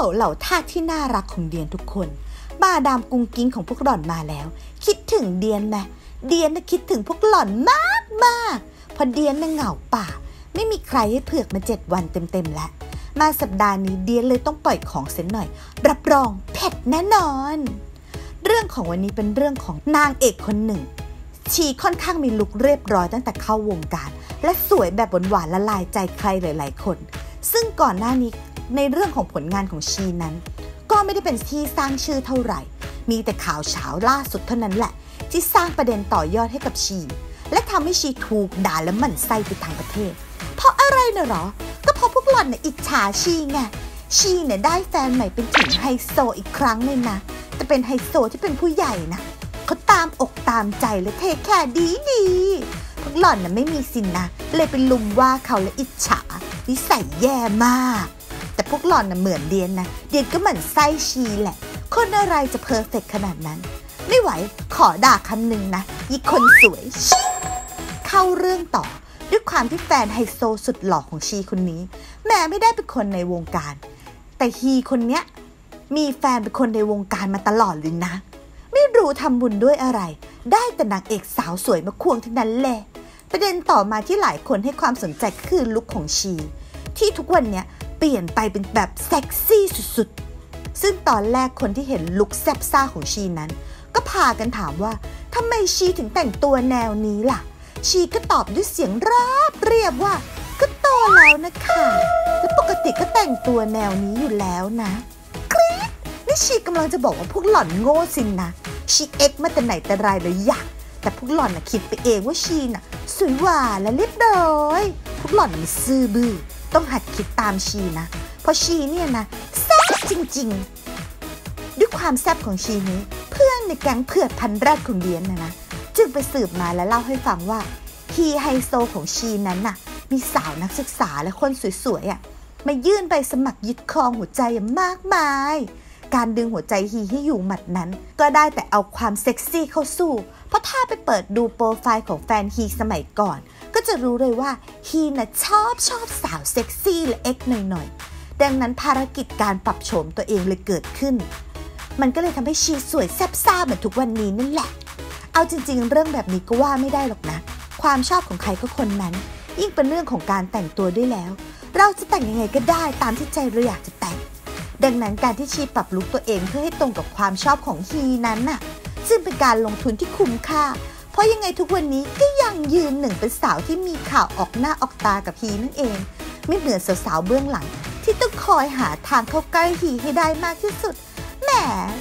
เหล่าทาสที่น่ารักของเดียนทุกคนมาดามกุ้งกิ้งของพวกหล่อนมาแล้วคิดถึงเดียนไหมเดียนน่ะคิดถึงพวกหล่อนมากพอเดียนน่ะเหงาป่าไม่มีใครให้เผือกมา7 วันเต็มแล้วมาสัปดาห์นี้เดียนเลยต้องปล่อยของเสียหน่อยรับรองเผ็ดแน่นอนเรื่องของวันนี้เป็นเรื่องของนางเอกคนหนึ่งชีค่อนข้างมีลุคเรียบร้อยตั้งแต่เข้าวงการและสวยแบบหวานๆละลายใจใครหลายๆคนซึ่งก่อนหน้านี้ในเรื่องของผลงานของชีนั้นก็ไม่ได้เป็นที่สร้างชื่อเท่าไหร่มีแต่ข่าวเช้าล่าสุดเท่านั้นแหละที่สร้างประเด็นต่อยอดให้กับชีและทำให้ชีถูกด่าและหมั่นไส้ไปทางประเทศเพราะอะไรนะหรอก็เพราะพวกหล่อนน่ะอิจฉาชีไงชีเนี่ยได้แฟนใหม่เป็นถึงไฮโซอีกครั้งเลยนะแต่เป็นไฮโซที่เป็นผู้ใหญ่นะเขาตามอกตามใจและเทแค่ดีพวกหล่อนน่ะไม่มีสินนะเลยไปลุมว่าเขาและอิจฉานิสัยแย่มากแต่พวกหล่อนน่ะเหมือนเดียนนะเดียนก็หมั่นไส้ชีแหละคนอะไรจะเพอร์เฟกต์ขนาดนั้นไม่ไหวขอด่าคำหนึ่งนะยี่คนสวยเข้าเรื่องต่อด้วยความที่แฟนไฮโซสุดหล่อของชีคนนี้แม้ไม่ได้เป็นคนในวงการแต่ฮีคนเนี้ยมีแฟนเป็นคนในวงการมาตลอดเลยนะไม่รู้ทำบุญด้วยอะไรได้แต่นางเอกสาวสวยมาควงทั้งนั้นแหละประเด็นต่อมาที่หลายคนให้ความสนใจก็คือลุคของชีที่ทุกวันเนี้ยเปลี่ยนไปเป็นแบบเซ็กซี่สุดๆซึ่งตอนแรกคนที่เห็นลุคแซ่บซ่าของชีนั้นก็พากันถามว่าทำไมชีถึงแต่งตัวแนวนี้ล่ะชีก็ตอบด้วยเสียงราบเรียบว่าก็โตแล้วนะคะและปกติก็แต่งตัวแนวนี้อยู่แล้วนะกรี๊ดนี่ชีกำลังจะบอกว่าพวกหล่อนโง่สินนะชีเอ็กมาแต่ไหนแต่ไรเลยอยากแต่พวกหล่อนน่ะคิดไปเองว่าชีน่ะสวยหวานและเรียบร้อยพวกหล่อนมันซื่อบื้อต้องหัดคิดตามชีนะเพราะชีเนี่ยนะแซ่บจริงๆด้วยความแซ่บของชีนี้เพื่อนในแก๊งเผือกพันแรกของเดียนนะจึงไปสืบมาและเล่าให้ฟังว่าฮีไฮโซของชีนั้นน่ะมีสาวนักศึกษาและคนสวยๆมายื่นใบสมัครยึดครองหัวใจมากมายการดึงหัวใจฮีให้อยู่หมัดนั้นก็ได้แต่เอาความเซ็กซี่เข้าสู้เพราะถ้าไปเปิดดูโปรไฟล์ของแฟนฮีสมัยก่อนก็จะรู้เลยว่าฮีน่ะชอบสาวเซ็กซี่และเอ็กหน่อยๆดังนั้นภารกิจการปรับโฉมตัวเองเลยเกิดขึ้นมันก็เลยทำให้ชีสวยแซ่บซ่าเหมือนทุกวันนี้นั่นแหละเอาจริงๆเรื่องแบบนี้ก็ว่าไม่ได้หรอกนะความชอบของใครก็คนนั้นยิ่งเป็นเรื่องของการแต่งตัวด้วยแล้วเราจะแต่งยังไงก็ได้ตามที่ใจเราอยากจะแต่งดังนั้นการที่ชีปรับลุคตัวเองเพื่อให้ตรงกับความชอบของฮีนั้นน่ะซึ่งเป็นการลงทุนที่คุ้มค่าเพราะยังไงทุกวันนี้ก็ยังยืนหนึ่งเป็นสาวที่มีข่าวออกหน้าออกตากับฮีนั่นเองไม่เหมือนสาวๆเบื้องหลังที่ต้องคอยหาทางเข้าใกล้ฮีให้ได้มากที่สุดแหม